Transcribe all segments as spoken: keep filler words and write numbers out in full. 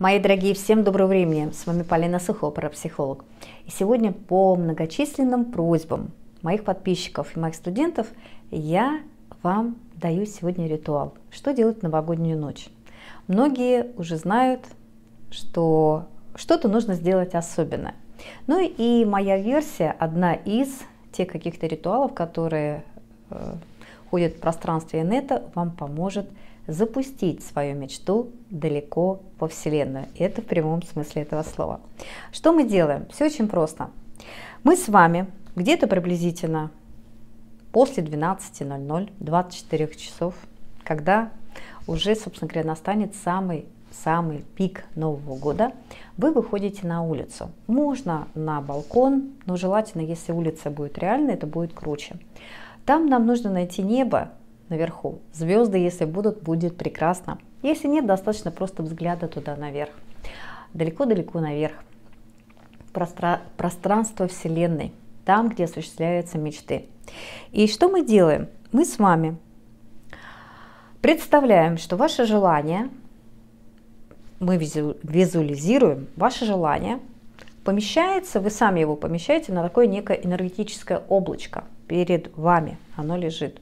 Мои дорогие, всем доброго времени! С вами Полина Сухова, парапсихолог. И сегодня по многочисленным просьбам моих подписчиков и моих студентов я вам даю сегодня ритуал. Что делать в новогоднюю ночь? Многие уже знают, что что-то нужно сделать особенное. Ну и моя версия, одна из тех каких-то ритуалов, которые э, ходят в пространстве инета, вам поможет запустить свою мечту далеко во Вселенную. И это в прямом смысле этого слова. Что мы делаем? Все очень просто. Мы с вами где-то приблизительно после двенадцати ноль ноль, двадцати четырёх часов, когда уже, собственно говоря, настанет самый самый пик Нового года, вы выходите на улицу. Можно на балкон, но желательно, если улица будет реальной, это будет круче. Там нам нужно найти небо наверху. Звезды, если будут, будет прекрасно. Если нет, достаточно просто взгляда туда наверх. Далеко-далеко наверх. Простра... Пространство Вселенной. Там, где осуществляются мечты. И что мы делаем? Мы с вами представляем, что ваше желание, мы визуализируем ваше желание, помещается, вы сами его помещаете на такое некое энергетическое облачко перед вами. Оно лежит.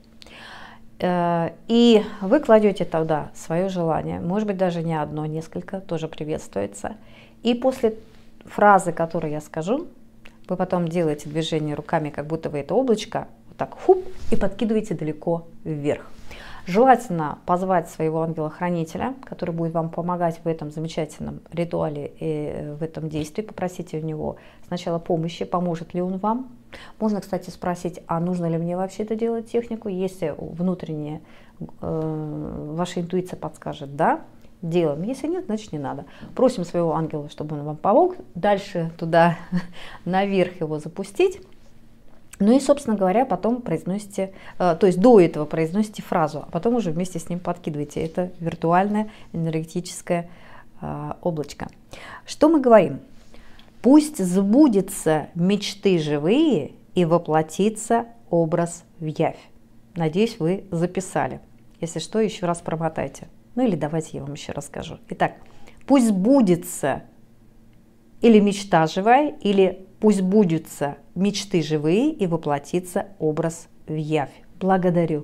И вы кладете туда свое желание, может быть даже не одно, несколько, тоже приветствуется. И после фразы, которую я скажу, вы потом делаете движение руками, как будто вы это облачко, вот так хуп, и подкидываете далеко вверх. Желательно позвать своего ангела-хранителя, который будет вам помогать в этом замечательном ритуале и в этом действии. Попросите у него сначала помощи, поможет ли он вам. Можно, кстати, спросить, а нужно ли мне вообще это делать технику. Если внутренняя э, ваша интуиция подскажет «да», делаем. Если нет, значит не надо. Просим своего ангела, чтобы он вам помог. Дальше туда наверх его запустить. Ну и, собственно говоря, потом произносите, э, то есть до этого произносите фразу, а потом уже вместе с ним подкидываете. Это виртуальное энергетическое э, облачко. Что мы говорим? Пусть сбудется мечты живые и воплотится образ в явь. Надеюсь, вы записали. Если что, еще раз промотайте. Ну или давайте я вам еще расскажу. Итак, пусть сбудется или мечта живая, или пусть сбудутся мечты живые и воплотится образ в явь. Благодарю.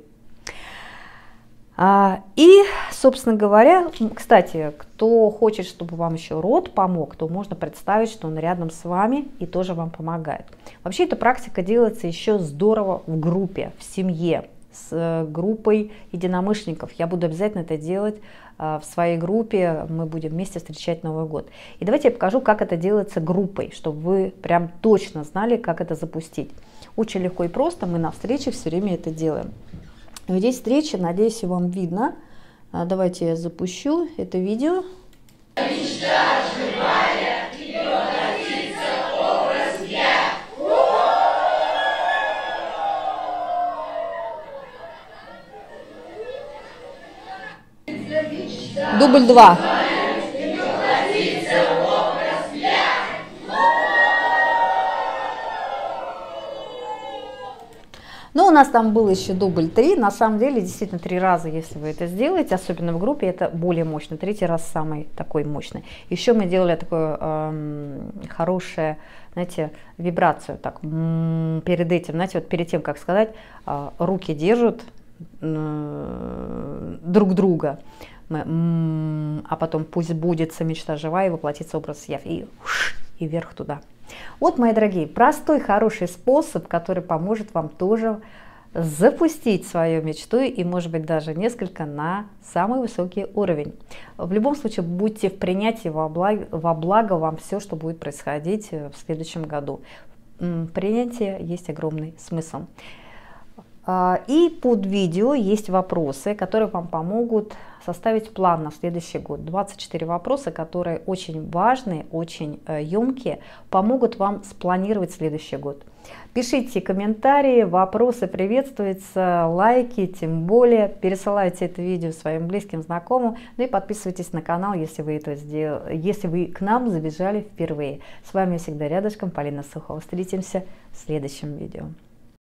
А, и, собственно говоря, кстати, кто хочет, чтобы вам еще род помог, то можно представить, что он рядом с вами и тоже вам помогает. Вообще эта практика делается еще здорово в группе, в семье, с группой единомышленников. Я буду обязательно это делать в своей группе, мы будем вместе встречать Новый год. И давайте я покажу, как это делается группой, чтобы вы прям точно знали, как это запустить. Очень легко и просто, мы на встрече все время это делаем. И здесь встреча, надеюсь, вам видно. Давайте я запущу это видео. Мечта живая, и воплотится образ я. Дубль два. Ну, у нас там был еще дубль три. На самом деле, действительно, три раза, если вы это сделаете, особенно в группе, это более мощно. Третий раз самый такой мощный. Еще мы делали такую эм, хорошую, знаете, вибрацию. Так, перед этим, знаете, вот перед тем, как сказать, э, руки держат э, друг друга. Мы, а потом пусть сбудется мечта живая и воплотится образ явь. И, и вверх туда. Вот, мои дорогие, простой, хороший способ, который поможет вам тоже запустить свою мечту и, может быть, даже несколько на самый высокий уровень. В любом случае, будьте в принятии во благо, во благо вам все, что будет происходить в следующем году. В принятии есть огромный смысл. И под видео есть вопросы, которые вам помогут составить план на следующий год. двадцать четыре вопроса, которые очень важные, очень емкие, помогут вам спланировать следующий год. Пишите комментарии, вопросы приветствуются, лайки, тем более пересылайте это видео своим близким, знакомым, ну и подписывайтесь на канал, если вы это сделали, если вы к нам забежали впервые. С вами всегда рядышком Полина Сухова. Встретимся в следующем видео.